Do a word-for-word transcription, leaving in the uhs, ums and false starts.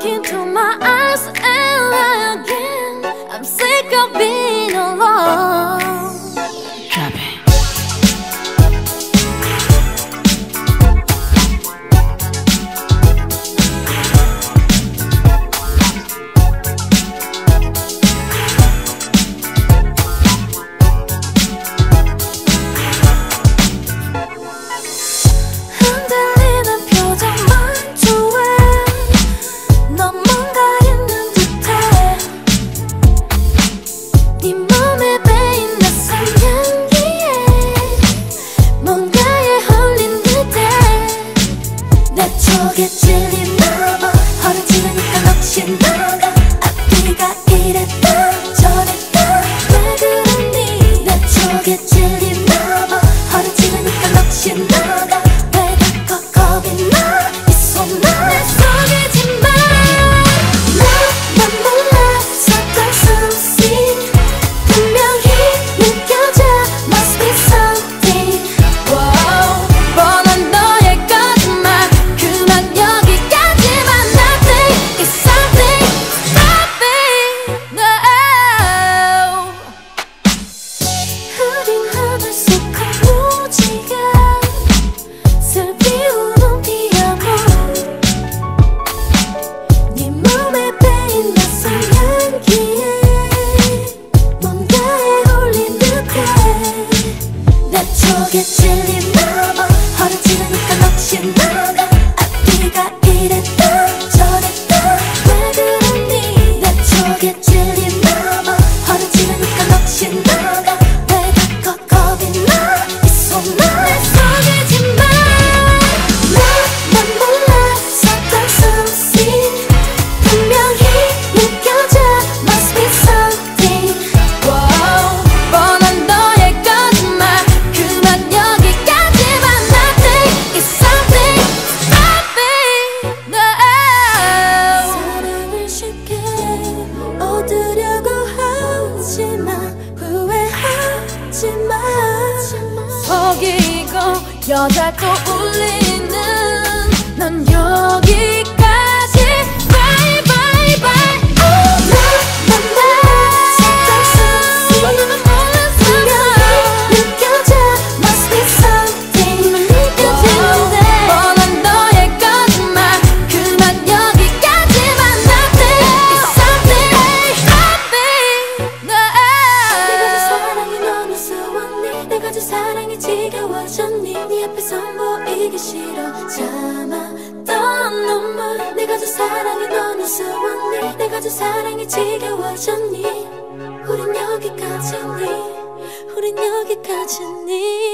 look into my eyes and lie again. I'm sick of being alone. Drop it. 속에 찔리나 봐. 허락지르니까 넋이 나가. 앞뒤가 이랬다 저랬다 왜 그러니. 내 쪽에 찔리나 봐. 허락지르니까 넋이 나가. 왜 자꾸 겁이 나. 이 손 내 속이지 마. 나만 몰라 something something 분명히 느껴져 must be something. Wow 뻔한 너의 거짓말 그만 여기까지만. Nothing is something something no. 흐린 하늘 속 한 무지개 슬피 우는 피아노 네 몸에 배인 낯선 향기에 뭔가에 홀린 듯해. 내 쪽에 찔리나 봐. 허락지르니까 넋이 나가. 앞뒤가 이랬다 저랬다 왜 그러니. 내 쪽에 찔리나 봐. 허락지르니까 넋이 나가. 왜 자꾸 겁이 나. 이 손 내 속이지 마. 나만 몰라 something something 분명히 느껴져 must be something. Wow 뻔한 너의 거짓말 그만 여기까지만. Nothing is something something no. 사랑을 쉽게 얻으려고 하지마. 후회하지마. 속이고 여자 또 울리는 넌 여기까지. Bye bye bye. 나만 몰라 something something 분명히 느껴져 must be something. 느껴지는데 뻔한 너의 거짓말 그만 여기까지만. Nothing is something something no. 내가 준 사랑이 너무 수웠니. 내가 준 사랑이 지겨워졌니. 네 앞에선 보이기 싫어 참았던 눈물. 내가 준 사랑이 너무 수웠니. 내가 준 사랑이 지겨워졌니. 우린 여기까지니. 우린 여기까지니.